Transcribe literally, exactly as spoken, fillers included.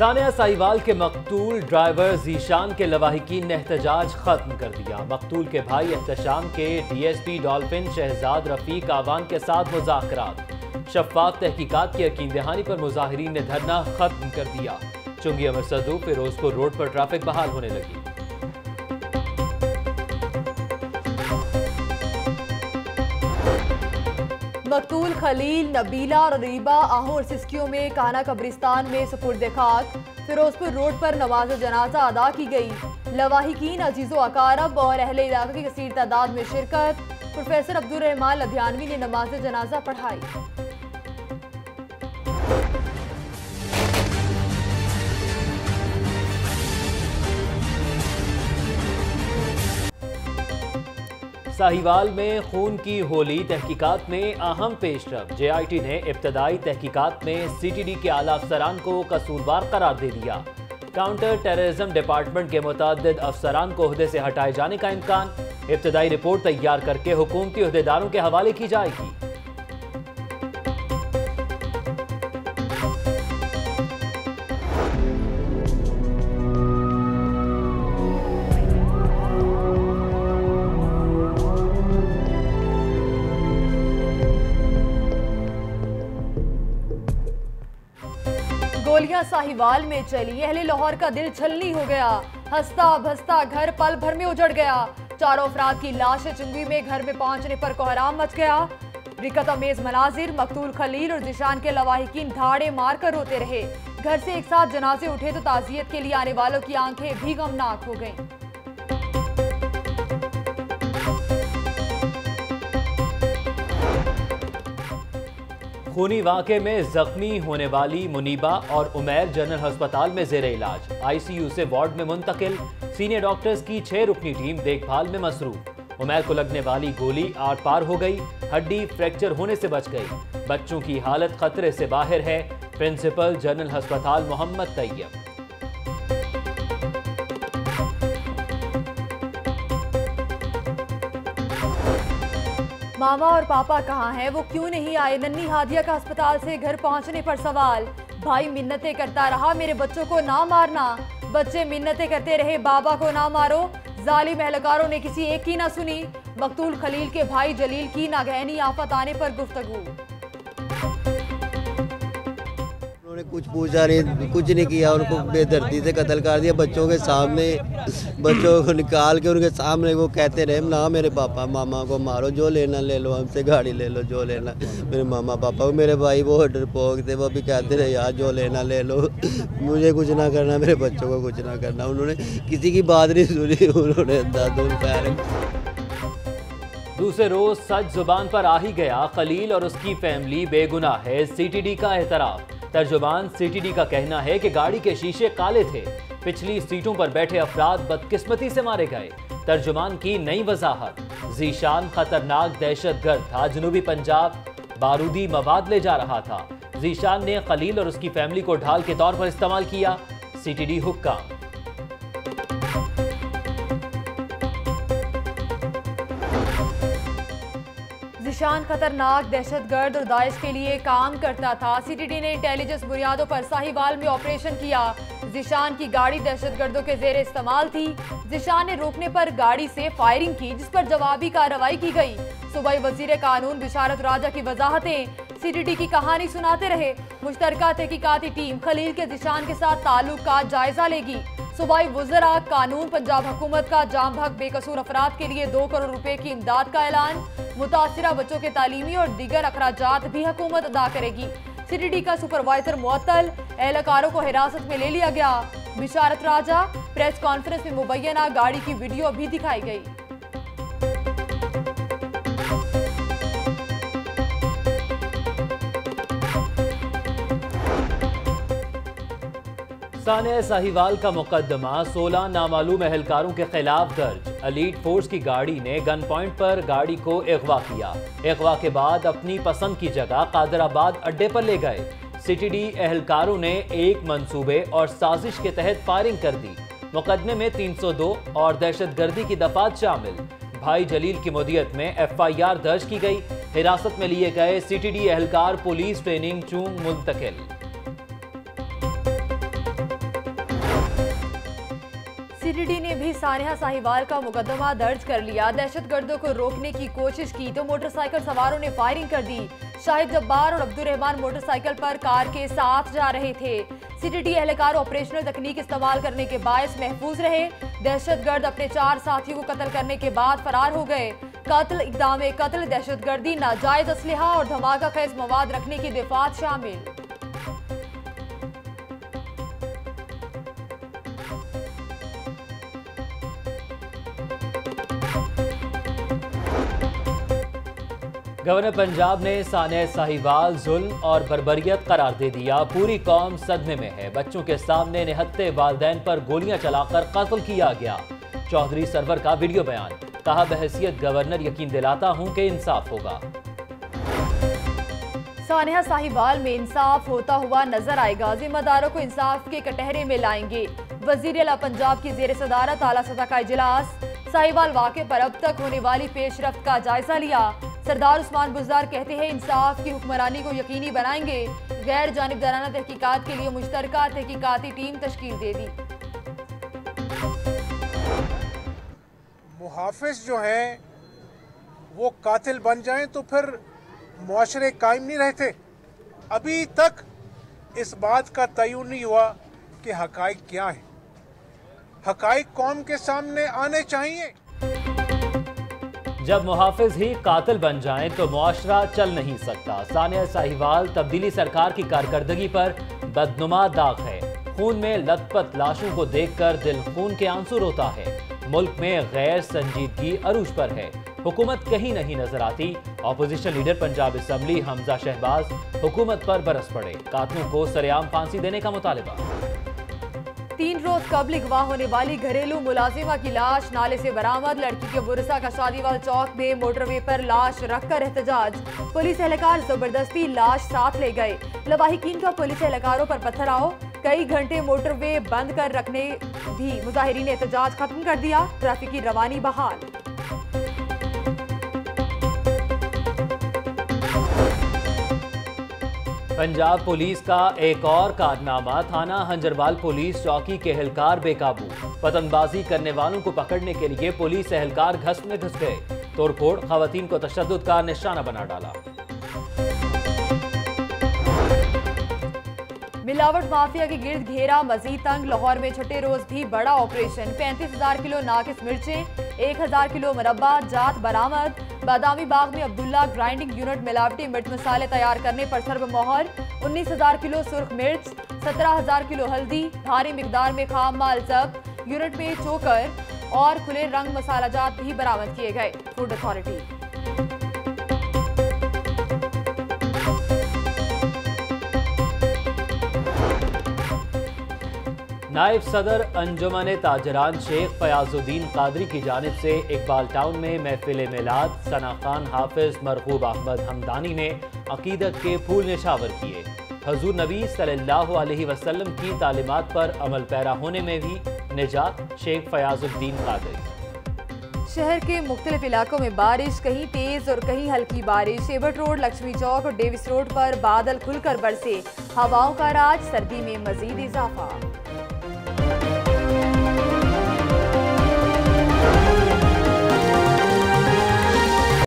सानिया साहिवाल के मकतूल ड्राइवर जीशान के लवाहिकीन ने एहतजाज खत्म कर दिया। मकतूल के भाई एहतशाम के डीएसपी डॉल्फिन शहजाद रफीक आवान के साथ मुज़ाकरात। शफ़ाफ तहकीकात की यकीन दहानी पर मुजाहिरीन ने धरना खत्म कर दिया। चुंगी अमर सदू फिरोजपुर रोड पर ट्रैफिक बहाल होने लगी। मकतूल खलील, नबीला और रीबा आहू और सिस्कियों में काना कब्रिस्तान में सुपुर्द खाक। फिरोजपुर रोड पर नमाज जनाजा अदा की गई। लवाहिकीन, अजीज़ो अकारब और अहले इलाका की कसीर तादाद में शिरकत। प्रोफेसर अब्दुल रहमान लधियानवी ने नमाज जनाजा पढ़ाई। साहिवाल में खून की होली तहकीकात में अहम पेशरफ। जे आई टी ने इब्तदाई तहकीकात में सी टी डी के आला अफसरान को कसूरवार करार दे दिया। काउंटर टेररिज्म डिपार्टमेंट के मुतअद्दिद अफसरान को ओहदे से हटाए जाने का इम्कान। इब्तदाई रिपोर्ट तैयार करके हुकूमती ओहदेदारों के हवाले की जाएगी। गोलियां साहिवाल में चली, अहले लाहौर का दिल छलनी हो गया। हंसता भसता घर पल भर में उजड़ गया। चारों अफराद की लाशें चुंगी में घर में पहुंचने पर कोहराम मच गया। रिकत अमेज मनाजिर। मकतूल खलील और जिशान के लवाहिकीन धाड़े मार कर रोते रहे। घर से एक साथ जनाजे उठे तो ताजियत के लिए आने वालों की आंखें भी गमनाक हो गईं। खूनी वाक़े में जख्मी होने वाली मुनीबा और उमैर जनरल अस्पताल में जेर इलाज। आई सी यू से वार्ड में मुंतकिल। सीनियर डॉक्टर्स की छह रुकनी टीम देखभाल में मसरूफ। उमैर को लगने वाली गोली आर पार हो गई, हड्डी फ्रैक्चर होने से बच गई। बच्चों की हालत खतरे से बाहर है। प्रिंसिपल जनरल अस्पताल मोहम्मद तैयब। मामा और पापा कहाँ हैं? वो क्यों नहीं आए? नन्ही हादिया का अस्पताल से घर पहुंचने पर सवाल। भाई मिन्नतें करता रहा, मेरे बच्चों को ना मारना। बच्चे मिन्नतें करते रहे, बाबा को ना मारो। जालिम एहलकारों ने किसी एक की ना सुनी। मकतूल खलील के भाई जलील की नागहनी आफत आने पर गुफ्तगू। उन्होंने कुछ पूछा नहीं, कुछ नहीं किया, उनको बेदर्दी से कत्ल कर दिया बच्चों के सामने। बच्चों को निकाल के उनके सामने वो कहते रहे ना मेरे पापा मामा को मारो, जो लेना ले लो, हमसे गाड़ी ले लो, जो लेना। मेरे मामा पापा को, मेरे भाई वो डरपोक थे, वो भी कहते रहे यार जो लेना ले लो, मुझे कुछ ना करना, मेरे बच्चों को कुछ ना करना। उन्होंने किसी की बात नहीं सुनी। उन्होंने दादुल पैर। दूसरे रोज सच जुबान पर आ ही गया। खलील और उसकी फैमिली बेगुनाह है, सी टी डी का एतराफ। तर्जुमान सी टी दी का कहना है कि गाड़ी के शीशे काले थे। पिछली सीटों पर बैठे अफराद बदकिस्मती से मारे गए। तर्जुमान की नई वजाहत। जीशान खतरनाक दहशतगर्द था। जनूबी पंजाब बारूदी मवाद ले जा रहा था। जीशान ने खलील और उसकी फैमिली को ढाल के तौर पर इस्तेमाल किया। सी टी डी हुक्काम। जीशान खतरनाक दहशतगर्द और दाइश के लिए काम करता था। सी टी डी ने इंटेलिजेंस बुनियादों पर साहिवाल में ऑपरेशन किया। जीशान की गाड़ी दहशतगर्दों के जेर इस्तेमाल थी। जीशान ने रोकने पर गाड़ी से फायरिंग की, जिस पर जवाबी कार्रवाई की गई। सूबाई वजीर कानून बिशारत राजा की वजाहतें। सी टी डी की कहानी सुनाते रहे। मुश्तरका तहकीकाती टीम खलील के जीशान के साथ ताल्लुक का जायजा लेगी। सूबाई वज़रा कानून पंजाब हुकूमत का जाम भग बेकसूर अफराद के लिए दो करोड़ रुपए की इमदाद का ऐलान। मुतासिरा बच्चों के तालीमी और दीगर अखराजात भी हुकूमत अदा करेगी। सी टी डी का सुपरवाइजर मुअत्तल, एहलकारों को हिरासत में ले लिया गया। बिशारत राजा। प्रेस कॉन्फ्रेंस में मुबैना गाड़ी की वीडियो भी दिखाई गई। सानिया साहिवाल का मुकदमा सोलह नामालूम एहलकारों के खिलाफ दर्ज। एलीट फोर्स की गाड़ी ने गन पॉइंट पर गाड़ी को अगवा किया। अगवा के बाद अपनी पसंद की जगह कादराबाद अड्डे पर ले गए। सी टी डी एहलकारों ने एक मंसूबे और साजिश के तहत फायरिंग कर दी। मुकदमे में तीन सौ दो और दहशतगर्दी की दफात शामिल। भाई जलील की मुदियत में एफ आई आर दर्ज की गई। हिरासत में लिए गए सी टी डी एहलकार पुलिस ट्रेनिंग चूंग मुंतकिल। सीटीडी ने भी सानिया साहिवाल का मुकदमा दर्ज कर लिया। दहशतगर्दों को रोकने की कोशिश की तो मोटरसाइकिल सवारों ने फायरिंग कर दी। शाहिद जब्बार और अब्दुल रहमान मोटरसाइकिल पर कार के साथ जा रहे थे। सीटीडी एहलकार ऑपरेशनल तकनीक इस्तेमाल करने के बायस महफूज रहे। दहशतगर्द अपने चार साथियों को कत्ल करने के बाद फरार हो गए। कत्ल, इक़दाम कत्ल, दहशतगर्दी, नाजायज असलहा और धमाका खेज मवाद रखने की दफात शामिल। गवर्नर पंजाब ने सानिया साहिवाल जुल्म और बर्बरियत करार दे दिया। पूरी कौम सदमे में है। बच्चों के सामने निहत्ते वालिदैन पर गोलियां चलाकर कत्ल किया गया। चौधरी सरवर का वीडियो बयान। कहा, बहैसियत गवर्नर यकीन दिलाता हूं कि इंसाफ होगा। सानिया साहिवाल में इंसाफ होता हुआ नजर आएगा। जिम्मेदारों को इंसाफ के कटहरे में लाएंगे। वजीर आला पंजाब की जेर सदारत आला सतह का इजलास। साहिवाल वाक़े पर अब तक होने वाली पेशरफ्त का जायजा लिया। सरदार उस्मान बुज़दार कहते हैं, इंसाफ की हुक्मरानी को यकीनी बनाएंगे। गैर जानिबदाराना तहकीकात के लिए मुश्तरका तहकीकाती टीम तश्कील दे दी। मुहाफिज जो हैं वो कातिल बन जाएं तो फिर मुआशरे कायम नहीं रहते। अभी तक इस बात का तयन नहीं हुआ कि हकाइक क्या है। हकाइक कौम के सामने आने चाहिए। जब मुहाफिज ही कातिल बन जाएं तो मुआशरा चल नहीं सकता। सानिया साहिवाल तब्दीली सरकार की कारकर्दगी पर बदनुमा दाग है। खून में लथपथ लाशों को देखकर दिल खून के आंसू रोता है। मुल्क में गैर संजीदगी अरूज पर है। हुकूमत कहीं नहीं नजर आती। Opposition leader Punjab assembly Hamza Shahbaz हुकूमत पर बरस पड़े। कातिलों को सरेआम फांसी देने का मुतालिबा। तीन रोज कबल अगवा होने वाली घरेलू मुलाजिमा की लाश नाले से बरामद। लड़की के बुरसा का शादीवाल चौक में मोटरवे पर लाश रखकर एहतजाज। पुलिस एहलकार जबरदस्ती लाश साथ ले गए। लवाहिकीन का पुलिस एहलकारों पर पत्थराव। कई घंटे मोटरवे बंद कर रखने भी मुजाहिरीन ने एहतजाज खत्म कर दिया। ट्रैफिक की रवानी बहाल। पंजाब पुलिस का एक और कारनामा। थाना हंजरवाल पुलिस चौकी के एहलकार बेकाबू। पतंगबाजी करने वालों को पकड़ने के लिए पुलिस एहलकार घस में घुस गए। तोड़फोड़, खवातीन को तशद्दुद का निशाना बना डाला। मिलावट माफिया के गिर्द घेरा मजीद तंग। लाहौर में छठे रोज भी बड़ा ऑपरेशन। पैंतीस हजार किलो नाकिस मिर्चें, एक हजार किलो मुरब्बा जात बरामद। बादामी बाग में अब्दुल्ला ग्राइंडिंग यूनिट मिलावटी मिर्च मसाले तैयार करने पर सर्व मोहर। उन्नीस हजार किलो सुर्ख मिर्च, सत्रह हजार किलो हल्दी, भारी मिकदार में खाम माल जब्त। यूनिट में चोकर और खुले रंग मसाला जात भी बरामद किए गए। Food authority. नायब सदर अंजुमन ताजरान शेख फयाजुद्दीन कादरी की जानिब से इकबाल टाउन में महफिल मिलाद सना खान हाफिज मरहूब अहमद हमदानी ने अकीदत के फूल निशावर किए। हजूर नबी सल्लल्लाहु अलैहि वसल्लम की तालीमात पर अमल पैरा होने में भी निजात। शेख फयाजुद्दीन कादरी। शहर के मुख्तलिफ इलाकों में बारिश, कहीं तेज और कहीं हल्की बारिश। एबर्ट रोड, लक्ष्मी चौक और डेविस रोड पर बादल खुलकर बरसे। हवाओं का राज, सर्दी में मजीद इजाफा।